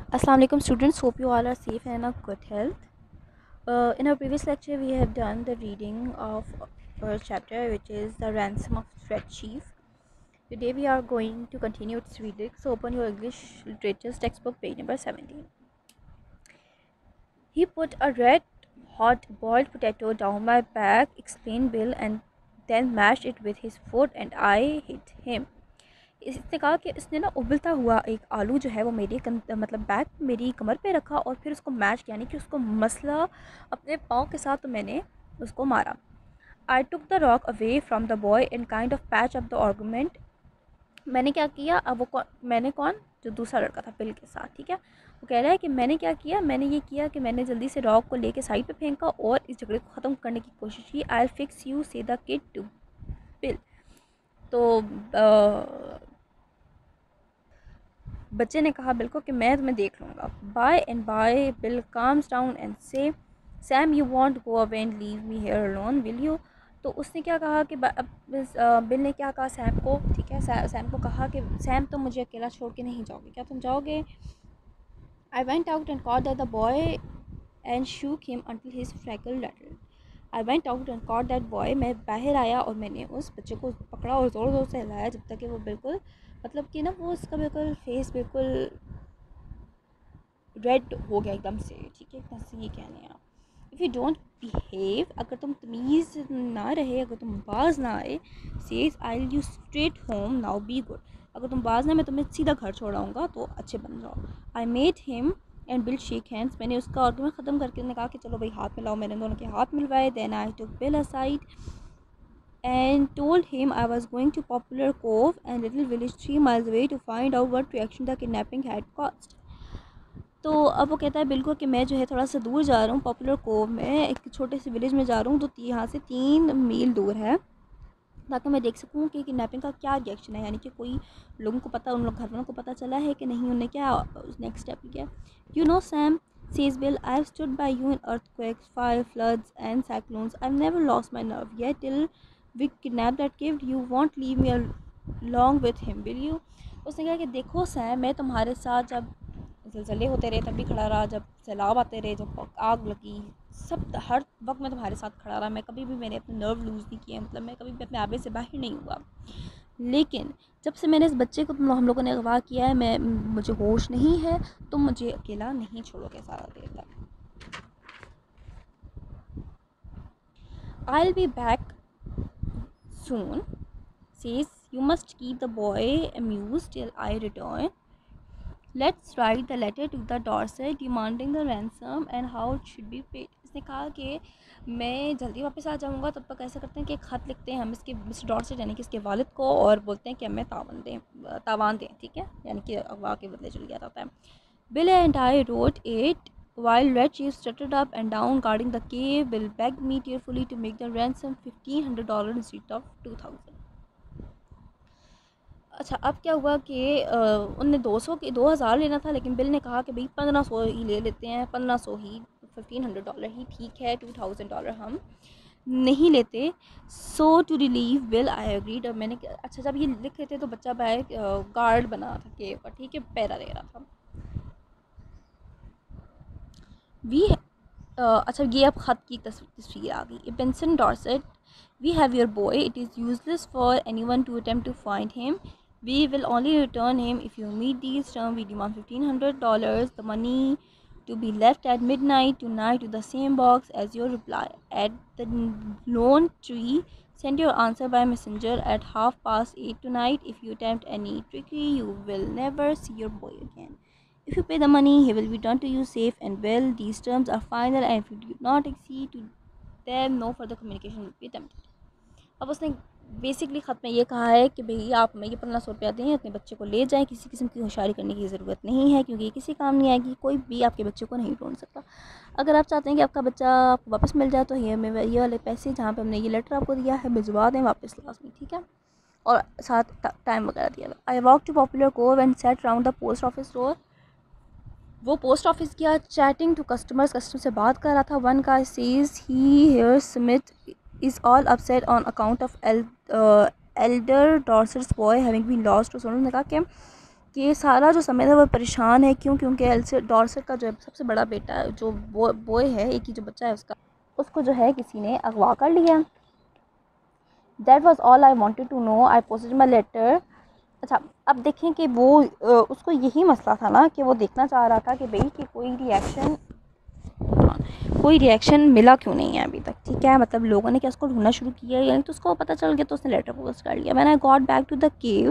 Assalamu alaikum students, hope you all are safe and in good health. In our previous lecture we have done the reading of our chapter, which is the ransom of threat chief. Today we are going to continue its reading, so open your English literature's textbook, page number 17. He put a red hot boiled potato down my back, explained Bill, and then mashed it with his foot and I hit him. इसने कहा कि इसने ना उबलता हुआ एक आलू जो है वो मेरी मतलब बैक मेरी कमर पे रखा और फिर उसको मैश यानी कि उसको मसला अपने पाँव के साथ तो मैंने उसको मारा. I took the rock away from the boy and kind of patch up the argument. मैंने क्या किया, अब वो मैंने कौन, जो दूसरा लड़का था बिल के साथ, ठीक है, वो कह रहा है कि मैंने क्या किया, मैंने ये किया कि मैंने जल्दी से रॉक को लेके साइड पे फेंका और इस झगड़े को ख़त्म करने की कोशिश की. I fix you says the kid to Bill. तो बच्चे ने कहा बिल को कि मैं तुम्हें देख लूँगा. By and by Bill comes down and says Sam you won't go away and leave me here alone will you. तो उसने क्या कहा कि बिल ने क्या कहा सैम को, ठीक है, सैम को कहा कि सैम तुम मुझे अकेला छोड़ के नहीं जाओगे, क्या तुम जाओगे. I went out and caught that the boy and shook him until his freckle rattle. I went out and caught that boy, मैं बाहर आया और मैंने उस बच्चे को पकड़ा और ज़ोर ज़ोर से हिलाया जब तक कि वो बिल्कुल मतलब कि ना वो उसका बिल्कुल फेस बिल्कुल रेड हो गया एकदम से, ठीक है, एकदम से ये कहने आप. इफ़ यू डोंट बिहेव, अगर तुम तमीज़ ना रहे, अगर तुम बाज ना आए, says I will you straight home now be good. अगर तुम बाज ना, मैं तुम्हें सीधा घर छोड़ाऊँगा, तो अच्छे बन जाओ. I made him and Bill shake hands. मैंने उसका आर्गुमेंट ख़त्म करके उन्होंने कहा कि चलो भाई हाथ मिलाओ. मैंने दोनों के हाथ मिलवाए. Then I took Bill aside and told him I was going to Popular Cove and little village 3 miles away to find out what reaction the kidnapping had caused. तो अब वो कहता है बिल्कुल कि मैं जो है थोड़ा सा दूर जा रहा हूँ, पॉपुलर कोव में एक छोटे से विलेज में जा रहा हूँ, तो यहाँ से 3 मील दूर है, ताकि मैं देख सकूँ कि किडनैपिंग का क्या रिएक्शन है, यानी कि कोई लोगों को पता, उन लोग घर वालों को पता चला है कि नहीं, उन्होंने क्या नेक्स्ट स्टेप लिया. You know Sam says Bill, I've stood by you in earthquakes, fire, floods and cyclones. I've never lost my nerve yet till we kidnapped that kid. You won't leave me along with him, will you? उसने कहा कि देखो Sam, मैं तुम्हारे साथ जब ज़लज़ले होते रहे तब भी खड़ा रहा, जब सैलाब आते रहे, जब आग लगी, सब हर वक्त मैं तुम्हारे साथ खड़ा रहा. मैं कभी भी मैंने अपने नर्व लूज़ नहीं किए, मतलब मैं कभी भी अपने आबे से बाहर नहीं हुआ. लेकिन जब से मैंने इस बच्चे को हम लोगों ने अगवा किया है, मैं मुझे होश नहीं है, तुम मुझे अकेला नहीं छोड़ोगे सारा देर तक. I'll be back soon, says you must keep the boy amused till I return. Let's write the letter to the Dorset demanding the ransom and how it should be paid. इसने कहा कि मैं जल्दी वापस आ जाऊँगा, तब तक ऐसा करते हैं कि एक ख़त लिखते हैं हम इसके मिस्टर डॉर्सेट यानी कि इसके वालिद को, और बोलते हैं कि हमें तावान दें, ठीक है, यानी कि अगवा के बदले चल गया था. Bill and I wrote it while Red Chief strutted up and down guarding the cave. Bill begged me tearfully to make the ransom $1,500 instead of 2,000. अच्छा, अब क्या हुआ कि उनने 200 की 2,000 लेना था, लेकिन बिल ने कहा कि भाई 1,500 ही ले लेते हैं, 1,500 ही, $1,500 ही ठीक है, $2,000 हम नहीं लेते. So to relieve Bill I agreed. और मैंने अच्छा जब ये लिख रहे थे तो बच्चा बाहर गार्ड बना था केव का, ठीक है, पैरा दे रहा था. वी अच्छा ये अब ख़त की तस्वीर आ गई. Benson Dorset, we have your boy, it is useless for any one to attempt to find him. We will only return him if you meet these terms. We demand $1,500. The money to be left at midnight tonight to the same box as your reply. At the lone tree, send your answer by messenger at 8:30 tonight. If you attempt any trickery, you will never see your boy again. If you pay the money, he will return to you safe and well. These terms are final, and if you do not accede to them, no further communication will be attempted. अब उसने basically ख़त में ये कहा है कि भाई आप हमें ये 1,500 दें, अपने बच्चे को ले जाएं, किसी किस्म की होशियारी करने की ज़रूरत नहीं है, क्योंकि ये किसी काम नहीं आएगी, कोई भी आपके बच्चे को नहीं ढूंढ सकता. अगर आप चाहते हैं कि आपका बच्चा आपको वापस मिल जाए, तो ये हमें ये वाले पैसे जहाँ पे हमने ये लेटर आपको दिया है भिजवा दें वापस लाजमी, ठीक है, और साथ टाइम वगैरह दिया. I walk to Popular Cove and sat round the post office door. वो पोस्ट ऑफिस गया, चैटिंग टू कस्टमर से बात कर रहा था. वन का says he hear Smith is all upset on account of elder Dorset's boy having been lost. तो उन्होंने कहा कि कि सारा जो समय था वो परेशान है। क्यों? क्योंकि एल्से डॉर्सेट का जो सबसे बड़ा बेटा जो बॉय है, एक ही जो बच्चा है उसको जो है किसी ने अगवा कर लिया। That was all I wanted to know. I posted my letter. अच्छा, अब देखें कि वो उसको यही मसला था ना कि वो देखना चाह रहा था कि भाई कि कोई रिएक्शन मिला क्यों नहीं है अभी तक, ठीक है। मतलब लोगों ने क्या उसको ढूंढना शुरू किया, यानी तो उसको पता चल गया तो उसने लेटर पोस्ट कर लिया। When I got back to the cave,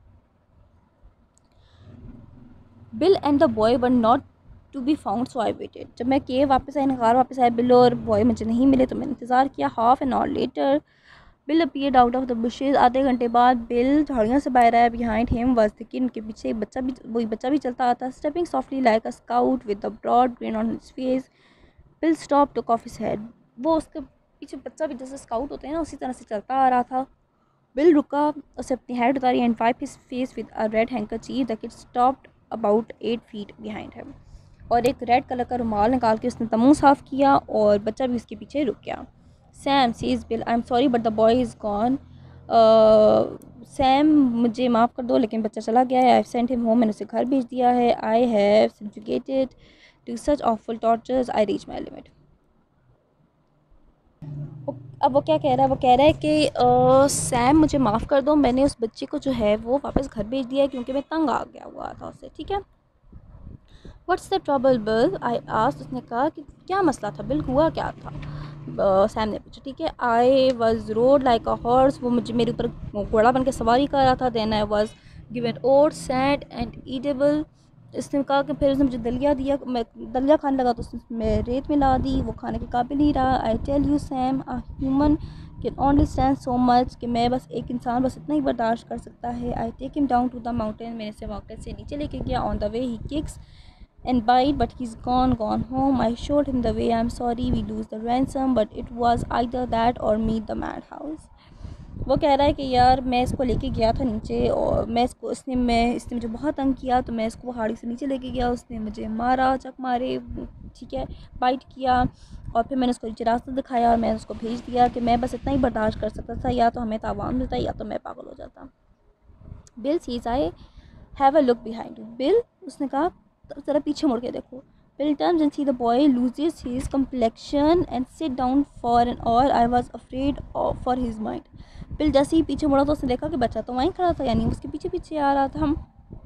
Bill and the boy were not to be found, so I waited. जब मैं केव वापस आई, नगार वापस आए, बिल और बॉय मुझे नहीं मिले तो मैंने इंतज़ार किया। Half an hour later Bill appeared out of the bushes. आधे घंटे बाद बिल झाड़ियों से बाहर आया। Behind him was the kid. उनके पीछे एक बच्चा भी, वही बच्चा भी चलता आता। Stepping softly like a scout with the broad grin on his face, Bill stop took off his head. वो उसके पीछे बच्चा भी जैसे स्काउट होते हैं ना, उसी तरह से चलता आ रहा था। बिल रुका, उसे अपनी हेड उतारी and wipe his face with a red handkerchief. The kid stopped about 8 feet behind him. और एक रेड कलर का रुमाल निकाल के उसने तमू साफ़ किया और बच्चा भी उसके पीछे रुक गया। Sam says Bill, I am sorry but the boy is gone. Sam, मुझे माफ़ कर दो लेकिन बच्चा चला गया है। I have sent him home, मैंने उसे घर भेज दिया है। I have subjugated to such awful tortures, I reach my limit. अब वो क्या कह रहा है? वो कह रहा है कि सैम मुझे माफ़ कर दो, मैंने उस बच्चे को जो है वो वापस घर भेज दिया है क्योंकि मैं तंग आ गया हुआ था उससे, ठीक है। What's the trouble Bill, I asked. उसने कहा कि क्या मसला था बिल, हुआ क्या था? सैम ने पूछा, ठीक है। I was rode like a horse, वो मुझे मेरे ऊपर घोड़ा बन के सवारी कर रहा था। Then I was given oat said and eatable. इसने कहा कि फिर उसने मुझे दलिया दिया, मैं दलिया खाने लगा तो उसने रेत मिला दी, वो खाने के काबिल नहीं रहा। I tell you Sam, a human can only stand so much, कि मैं बस एक इंसान बस इतना ही बर्दाश्त कर सकता है। I take him down to the mountain, मैंने इसे माउंटेन से नीचे लेके गया। On the way he kicks and bite, but he's gone home. I showed him the way. I'm sorry we lose the ransom, but it was either that or meet the madhouse. वो कह रहा है कि यार मैं इसको लेके गया था नीचे और इसने मुझे बहुत तंग किया, तो मैं इसको पहाड़ी से नीचे लेके गया। उसने मुझे मारा, चक मारे, ठीक है, बाइट किया, और फिर मैंने उसको नीचे रास्ता दिखाया और मैंने उसको भेज दिया कि मैं बस इतना ही बर्दाश्त कर सकता था, या तो हमें तावान मिलता या तो मैं पागल हो जाता। Bill says I have a look behind you. Bill, उसने कहा ज़रा पीछे मुड़ के देखो। Bill turns and see the boy loses his complexion and sit down for an hour I was afraid for his mind. Bill जैसे ही पीछे मुड़ा तो उसने देखा कि बच्चा तो वहीं खड़ा था, यानी उसके पीछे पीछे आ रहा था।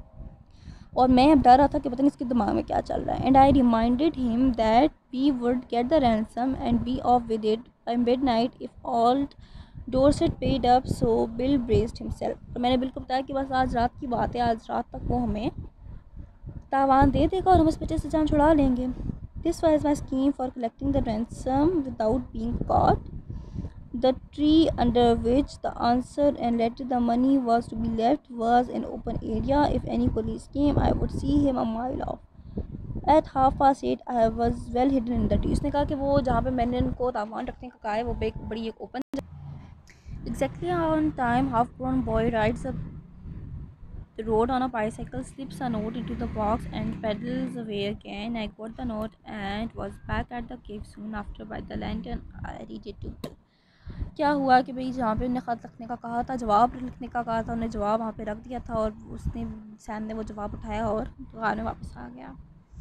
और मैं अब डर रहा था कि पता नहीं इसके दिमाग में क्या चल रहा है। And I reminded him that we would get the ransom and be off with it by midnight if all Dorset paid up, so Bill braced himself. तो मैंने बिल को बताया कि बस आज रात की बात है, आज रात तक वो हमें तावान दे देगा और हम इस बच्चे से जान छुड़ा लेंगे। This was my scheme for collecting the ransom without being caught. The tree under which the answer and later the money was to be left was in open area. If any police came I would see him a mile off. At 8:30 I was well hidden in the tree. उसने कहा कि वो जहाँ पे मैंने उनको तावान रखने का कहा है वो बड़ी एक open. Exactly on time half grown boy rides up the road on a bicycle, slips a note into the box and pedals away again. I got the note and was back at the cave soon after by the lantern. I read it to Bill. क्या हुआ कि भाई जहाँ पे उन्हें ख़त लिखने का कहा था, जवाब लिखने का कहा था, उन्हें जवाब वहाँ पे रख दिया था और सैम ने वो जवाब उठाया और दुकान में वापस आ गया।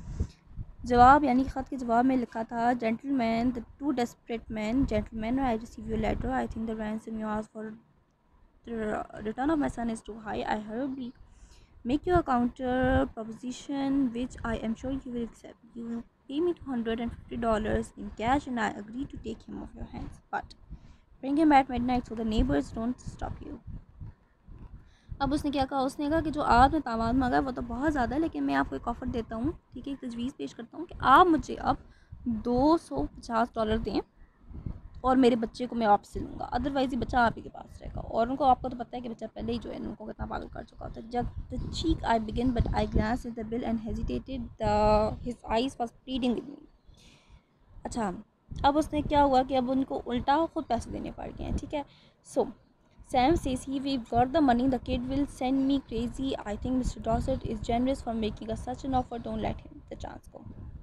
जवाब यानी ख़त के जवाब में लिखा था, gentleman, the two desperate man, gentleman, I receive your letter, I think the ransom you asked for the return of my son is too high. I hurriedly make you a counter proposition which I am sure you will accept. You pay me $250 in cash and I agree to take him off your hands, but bring him at midnight so the neighbors don't stop you. अब उसने क्या कहा? उसने कहा कि जो आपने तावान मांगा वो तो बहुत ज़्यादा है, लेकिन मैं आपको एक ऑफ़र देता हूँ, ठीक है, एक तजवीज़ पेश करता हूँ कि आप मुझे अब $250 दें और मेरे बच्चे को मैं वापस से लूँगा, अदरवाइज़ ये बच्चा आप ही के पास रहेगा। और उनको, आपको तो पता है कि बच्चा पहले ही जो है उनको कितना पागल कर चुका था। जब the cheek I begin but I glance at the Bill and hesitated, his eyes was pleading with me. अच्छा, अब उसने क्या हुआ कि अब उनको उल्टा खुद पैसे देने पड़ गए हैं, ठीक है। सो Sam says we've got the money, the kid will send me crazy. I think Mr. Dossett is generous for making us such an offer. Don't let him the chance go.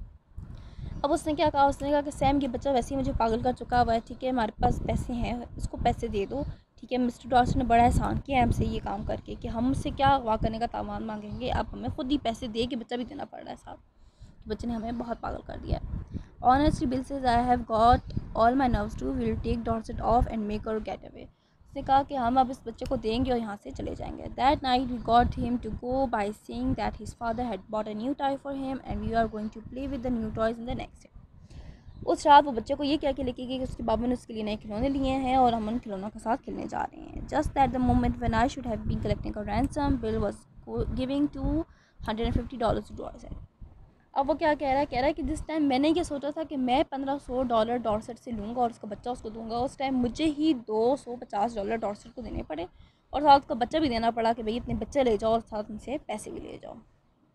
अब उसने क्या कहा? उसने कहा कि सैम, ये बच्चा वैसे ही मुझे पागल कर चुका हुआ है, ठीक है, हमारे पास पैसे हैं, इसको पैसे दे दो, ठीक है, मिस्टर डॉर्सेट ने बड़ा एहसान किया हमसे ये काम करके कि हम उससे क्या अगवा करने का तावान मांगेंगे, अब हमें खुद ही पैसे दे के बच्चा भी देना पड़ रहा है साहब। बच्चे ने हमें बहुत पागल कर दिया है। Honestly Bill says I have got all my nerves to will take Dorset off and make her get away. उसने कहा कि हम अब इस बच्चे को देंगे और यहाँ से चले जाएंगे। That night we got him to go by saying that his father had bought a new toy for him and we are going to play with the new toys in the next day. उस रात वो बच्चे को ये कह के लेके गई कि उसके बाबा ने उसके लिए नए खिलौने लिए हैं और हम उन खिलौनों के साथ खेलने जा रहे हैं। Just that the moment when I should have been collecting a ransom, Bill was giving $250 to Dorset. अब वो क्या कह रहा है कि जिस टाइम मैंने ये सोचा था कि मैं $1500 डॉर्सेट से लूँगा और उसका बच्चा उसको दूंगा, उस टाइम मुझे ही $250 डॉर्सेट को देने पड़े और साथ उसका बच्चा भी देना पड़ा कि भाई इतने बच्चे ले जाओ और साथ उनसे पैसे भी ले जाओ।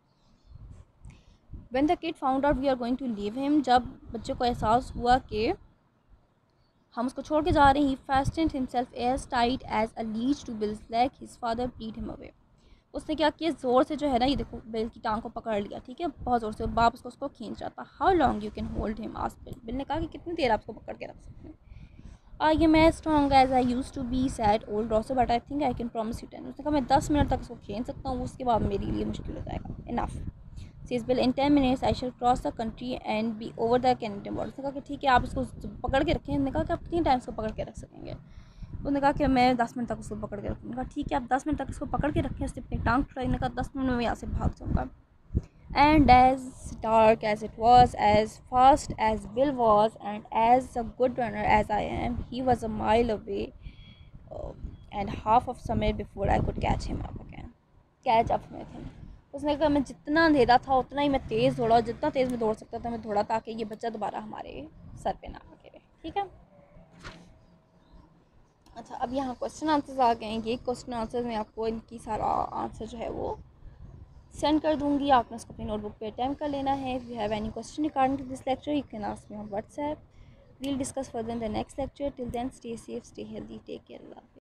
When the kid found out we are going to leave him, जब बच्चे को एहसास हुआ कि हम उसको छोड़ के जा रहे हैं, he fastened himself as tight as a leash to Bill's leg. His father pulled him away. उसने क्या किया, ज़ोर से जो है ना, ये देखो बिल की टांग को पकड़ लिया, ठीक है, बहुत ज़ोर से। बाप उसको खींच रहा था। How long you can hold him, asked Bill. Bill ने कहा कि कितनी देर आप उसको पकड़ के रख सकते हैं। I am as strong as I use to be, said old Dorset, but I think I can promise you 10। उसने कहा मैं 10 मिनट तक उसको खींच सकता हूँ, उसके बाद मेरे लिए मुश्किल हो जाएगा। Enough, says Bill, in 10 minutes I shall cross the country and be over the Canadian border. उसने कहा कि ठीक है आप इसको पकड़ के रखें। उसने कहा कि आप कितनी टाइम इसको पकड़ के रख सकेंगे। उसने कहा कि मैं 10 मिनट तक उसको पकड़ के रखूँगा। ठीक है आप 10 मिनट तक इसको पकड़ के रखें। उसने अपनी टांग छुड़ाई। ने कहा 10 मिनट में मैं यहाँ से भाग जाऊँगा। And as dark as it was, as fast as Bill was, and as a good runner as I am, he was a mile away and half of summer before I could catch him up again. Catch up with him. उसने कहा मैं जितना अंधेरा था उतना ही मैं तेज़ दौड़ा, जितना तेज़ मैं दौड़ सकता था मैं दौड़ा, ताकि ये बच्चा दोबारा हमारे सर पे ना गिरे। ठीक है, अच्छा अब यहाँ क्वेश्चन आंसर्स आ गए हैं। ये क्वेश्चन आंसर में आपको इनकी सारा आंसर जो है वो सेंड कर दूँगी। आपने उसको अपनी नोटबुक पे अटैम्प्ट कर लेना है। If you have any question regarding to this lecture you can ask me on WhatsApp. We'll discuss further in the next lecture. Till then stay safe, stay healthy, take care.